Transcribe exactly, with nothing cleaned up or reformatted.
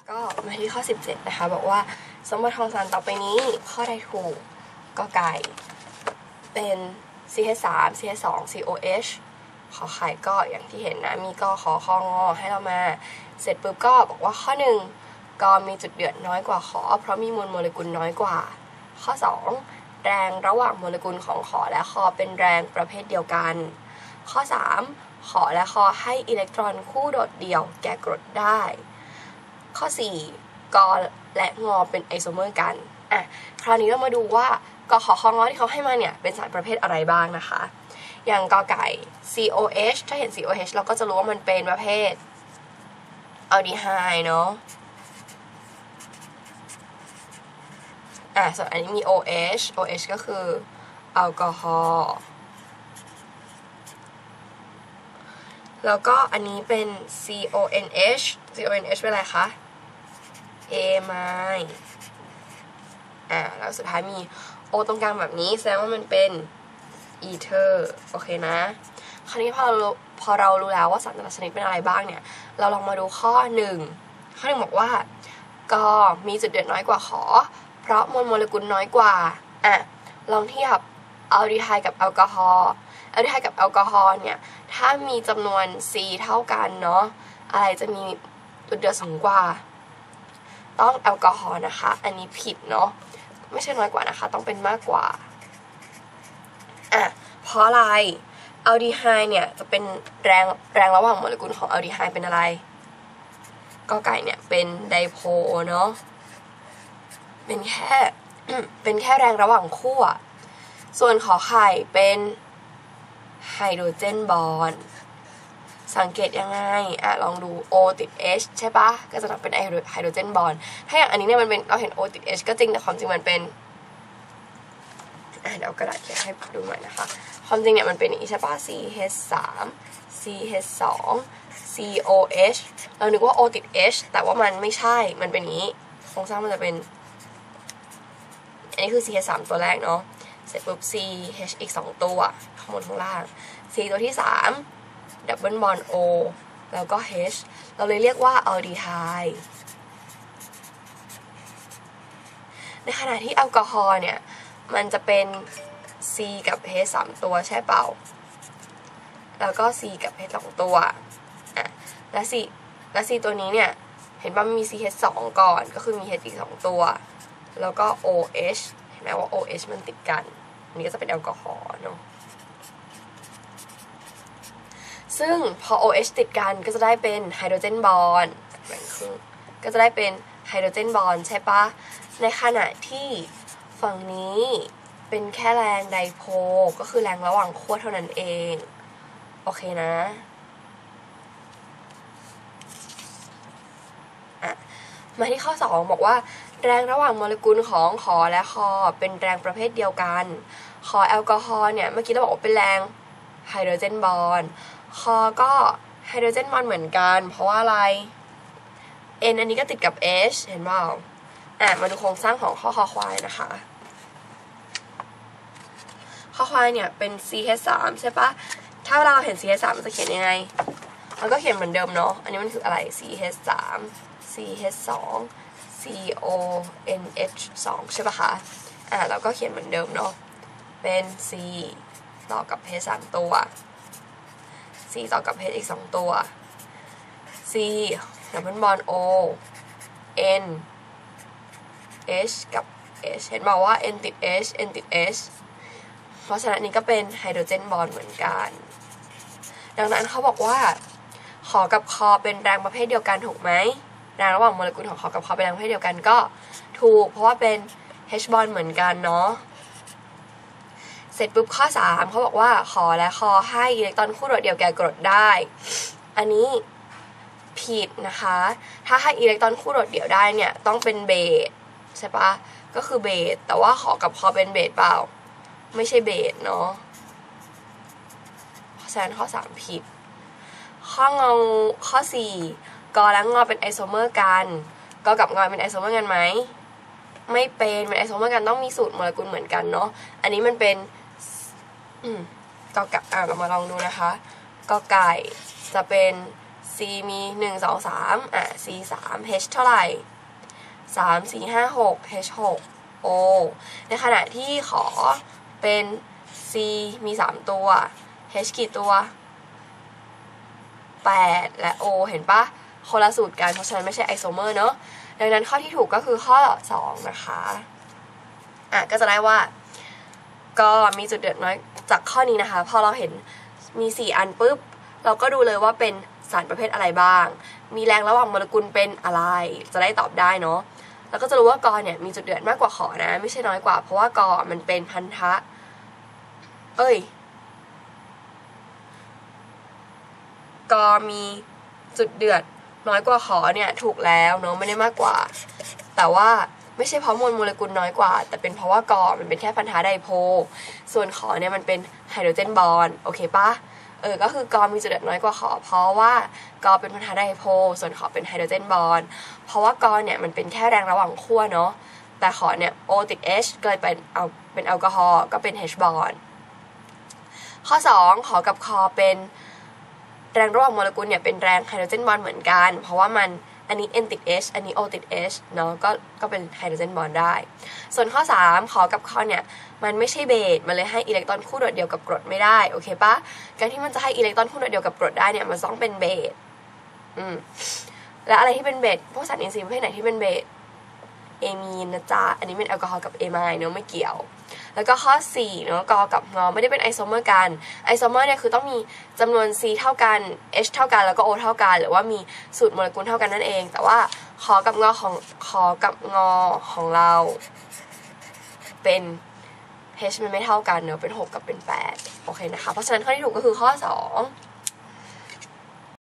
ก็มาที่ข้อสิบเจ็ดนะคะบอกว่าสมมติทองสารต่อไปนี้ข้อใดถูกก็ไก่เป็น ซี เอช สาม ซี เอช สอง ซี โอ เอช ขอไข่ก็อย่างที่เห็นนะมีก็ขอคองอให้เรามาเสร็จปุ๊บก็บอกว่าข้อหนึ่งก็มีจุดเดือดน้อยกว่าขอเพราะมีมวลโมเลกุลน้อยกว่าข้อสองแรงระหว่างโมเลกุลของขอและคอเป็นแรงประเภทเดียวกันข้อสามขอและคอให้อิเล็กตรอนคู่โดดเดี่ยวแก่กรดได้ข้อสี่กอและงอเป็นไอโซเมอร์กันอ่ะคราวนี้เรามาดูว่ากอขอคองอที่เขาให้มาเนี่ยเป็นสารประเภทอะไรบ้างนะคะอย่างกอไก่ ซี โอ เอช ถ้าเห็น ซี โอ เอช เราก็จะรู้ว่ามันเป็นประเภทอัลดีไฮด์เนาะอ่ะส่วนอันนี้มี โอ เอช โอ เอช ก็คือแอลกอฮอล์แล้วก็อันนี้เป็น ซี โอ เอ็น เอช ซี โอ เอ็น เอช เป็นอะไรคะ เอ ไมด์อ่าแล้วสุดท้ายมี O ตรงกลางแบบนี้แสดงว่ามันเป็นอีเทอร์โอเคนะคราวนี้พอเราพอเรารู้แล้วว่าสารแต่ละชนิดเป็นอะไรบ้างเนี่ยเราลองมาดูข้อหนึ่งข้อหนึ่งบอกว่ากอมีจุดเดือดน้อยกว่าขอเพราะมวลโมเลกุลน้อยกว่าอ่ะลองเทียบอัลดีไฮด์กับแอลกอฮอล์อัลดีไฮด์กับแอลกอฮอล์เนี่ยถ้ามีจำนวน C เท่ากันเนาะอะไรจะมีจุดเดือดสูงกว่าต้องแอลกอฮอล์นะคะอันนี้ผิดเนาะไม่ใช่น้อยกว่านะคะต้องเป็นมากกว่าอ่ะเพราะอะไรอัลดีไฮด์เนี่ยจะเป็นแรงแรงระหว่างโมเลกุลของอัลดีไฮด์เป็นอะไรกอไก่เนี่ยเป็นไดโพลเนาะเป็นแค่ เป็นแค่แรงระหว่างขั้วส่วนขอไข่เป็นไฮโดรเจนบอนด์สังเกตยังไงอ่ะลองดู O ติด H ใช่ปะก็จะนับเป็นไฮโดรเจนบอนด์ถ้าอย่างอันนี้เนี่ยมันเป็นเราเห็น O ติด H ก็จริงแต่ความจริงมันเป็นอ่ะเดี๋ยวกระดาษเขียนให้ดูหน่อยนะคะความจริงเนี่ยมันเป็นอย่างนี้ใช่ปะ ซี เอช สาม ซี เอช สอง ซี โอ เอช เรานึกว่า O ติด H แต่ว่ามันไม่ใช่มันเป็นอย่างนี้โครงสร้างมันจะเป็นอันนี้คือ ซี เอช สาม ตัวแรกเนาะเสร็จปุ๊บ ซี เอช อีกสองตัวข้างบนข้างล่าง C ตัวที่สามดับเบิลบอนด์ O แล้วก็ H เราเลยเรียกว่าอัลดีไฮด์ในขณะที่แอลกอฮอล์เนี่ยมันจะเป็น C กับ H สามตัวใช่เปล่าแล้วก็ C กับ H สองตัวอ่ะและ C และ C ตัวนี้เนี่ยเห็นว่ามันมี ซี เอช สองก่อนก็คือมี H อีกสองตัวแล้วก็ โอ เอช เห็นไหมว่า โอ เอช มันติดกันอันนี้ก็จะเป็นแอลกอฮอล์เนาะซึ่งพอ โอ เอช ติดกันก็จะได้เป็นไฮโดรเจนบอนด์แบ่งครึ่งก็จะได้เป็นไฮโดรเจนบอนด์ใช่ปะในขณะที่ฝั่งนี้เป็นแค่แรงไดโพลก็คือแรงระหว่างขั้วเท่านั้นเองโอเคนะอ่ะมาที่ข้อสองบอกว่าแรงระหว่างโมเลกุลของขอและคอเป็นแรงประเภทเดียวกันขอแอลกอฮอล์เนี่ยเมื่อกี้เราบอกว่าเป็นแรงไฮโดรเจนบอนด์คอก็ไฮโดรเจนบอนด์เหมือนกันเพราะว่าอะไร N อันนี้ก็ติดกับ H เห็นเปล่าอ่ะมาดูโครงสร้างของข้อคอควายนะคะข้อควายเนี่ยเป็น ซี เอช สาม ใช่ปะถ้าเราเห็น ซี เอช สาม มันจะเขียนยังไงมันก็เขียนเหมือนเดิมเนาะอันนี้มันคืออะไร ซี เอช สาม ซี เอช สอง ซี โอ เอ็น เอช สอง ใช่ปะคะอ่ะเราก็เขียนเหมือนเดิมเนาะเป็น C ต่อกับ H สามตัว C ต่อกับ H อีกสองตัว C ดับเบิลบอนด์ O N H กับ H เห็นบอกว่า N ติด H N ติด H เพราะฉะนั้นนี้ก็เป็นไฮโดรเจนบอนด์เหมือนกันดังนั้นเขาบอกว่าขอกับคอเป็นแรงประเภทเดียวกันถูกไหมแรงระหว่างโมเลกุลของขอกับคอเป็นแรงประเภทเดียวกันก็ถูกเพราะว่าเป็น H บอนด์เหมือนกันเนาะเสร็จปุ๊บข้อสามเขาบอกว่าขอและคอให้อิเล็กตรอนคู่โดดเดี่ยวแก่กรดได้อันนี้ผิดนะคะถ้าให้อิเล็กตรอนคู่โดดเดี่ยวได้เนี่ยต้องเป็นเบสใช่ปะก็คือเบสแต่ว่าขอกับคอเป็นเบสเปล่าไม่ใช่เบสเนาะเพราะฉะนั้นข้อสามผิดข้องอข้อสี่กอและงอเป็นไอโซเมอร์กันกอกับงอเป็นไอโซเมอร์กันไหมไม่เป็นเป็นไอโซเมอร์กันต้องมีสูตรโมเลกุลเหมือนกันเนาะอันนี้มันเป็นกอไก่อ่ะเรามาลองดูนะคะกอไก่จะเป็น C C มี หนึ่ง สอง สาม อ่ะ C สาม H เท่าไหร่ สาม สี่ ห้า หก H หก O ในขณะที่ขอเป็น C มี สาม ตัว H กี่ตัว แปด และ O เห็นปะคนละสูตรกันเพราะฉะนั้นไม่ใช่ไอโซเมอร์เนอะดังนั้นข้อที่ถูกก็คือข้อสองนะคะอ่ะก็จะได้ว่าก็มีจุดเดือดน้อยจากข้อนี้นะคะพอเราเห็นมีสี่อันปุ๊บเราก็ดูเลยว่าเป็นสารประเภทอะไรบ้างมีแรงระหว่างโมเลกุลเป็นอะไรจะได้ตอบได้เนาะแล้วก็จะรู้ว่ากอเนี่ยมีจุดเดือดมากกว่าขอนะไม่ใช่น้อยกว่าเพราะว่ากอมันเป็นพันธะเอ้ยกอมีจุดเดือดน้อยกว่าขอเนี่ยถูกแล้วเนาะไม่ได้มากกว่าแต่ว่าไม่ใช่เพราะมวลโมเลกุลน้อยกว่าแต่เป็นเพราะว่ากอมันเป็นแค่พันธะไดโพลส่วนขอเนี่ยมันเป็นไฮโดรเจนบอนด์โอเคปะเออก็คือกอมีจุดเดือดน้อยกว่าขอเพราะว่ากอเป็นพันธะไดโพลส่วนขอเป็นไฮโดรเจนบอนด์เพราะว่ากอเนี่ยมันเป็นแค่แรงระหว่างขั้วเนาะแต่ขอเนี่ย O ติด H ก็เลยเป็นเอาเป็นแอลกอฮอล์ก็เป็น H บอนด์ข้อสองขอกับคอเป็นแรงระหว่างโมเลกุลเนี่ยเป็นแรงไฮโดรเจนบอนด์เหมือนกันเพราะว่ามันอันนี้ N ติด H อันนี้ O ติด H เนาะก็ก็เป็นไฮโดรเจนบอนด์ได้ส่วนข้อสามขอกับคอเนี่ยมันไม่ใช่เบสมันเลยให้อิเล็กตรอนคู่โดดเดี่ยวกับกรดไม่ได้โอเคปะการที่มันจะให้อิเล็กตรอนคู่โดดเดี่ยวกับกรดได้เนี่ยมันต้องเป็นเบสอืมและอะไรที่เป็นเบสพวกสารอินทรีย์ประเภทไหนที่เป็นเบสเอมีนนะจ๊ะอันนี้เป็นแอลกอฮอล์กับเอไมน์เนาะไม่เกี่ยวแล้วก็ข้อสี่เนาะกอกับงอไม่ได้เป็นไอโซเมอร์กันไอโซเมอร์เนี่ยคือต้องมีจำนวน C เท่ากัน H เท่ากันแล้วก็ O เท่ากันหรือว่ามีสูตรโมเลกุลเท่ากันนั่นเองแต่ว่าขอกับงอของขอกับงอของเราเป็น H มันไม่เท่ากันเนาะเป็นหกกับเป็นแปดโอเคนะคะเพราะฉะนั้นข้อที่ถูกก็คือข้อสอง